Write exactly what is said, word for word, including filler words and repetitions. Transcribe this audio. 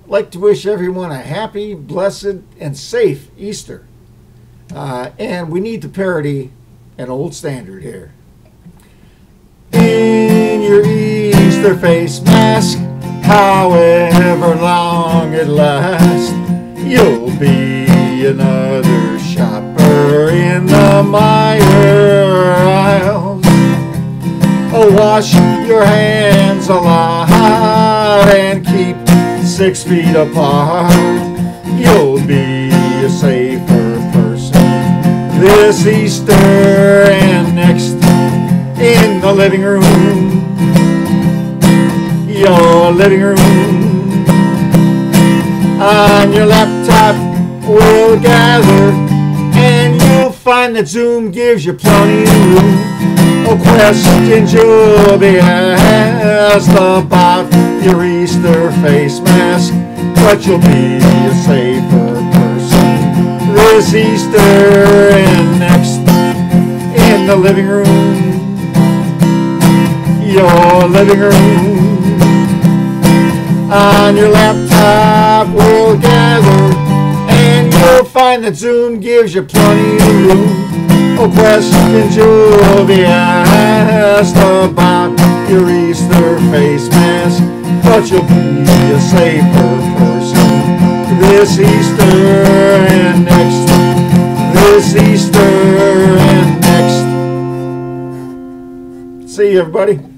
I'd like to wish everyone a happy, blessed, and safe Easter. Uh, and we need to parody an old standard here. In your Easter face mask, however long it lasts, you'll be another shopper in the Meijer aisles. Oh, wash your hands a lot and keep six feet apart. You'll be a safer person this Easter and next. In the living room, your living room, on your laptop we'll gather, and you'll find that Zoom gives you plenty of room. Oh, questions you'll be asked about your Easter face mask, but you'll be a safer person this Easter and next. In the living room, your living room, on your laptop we'll gather, and you'll find that Zoom gives you plenty of room. Oh, questions you'll be asked about your Easter face mask, but you'll be a safer person this Easter and next. This Easter and next. See you, everybody.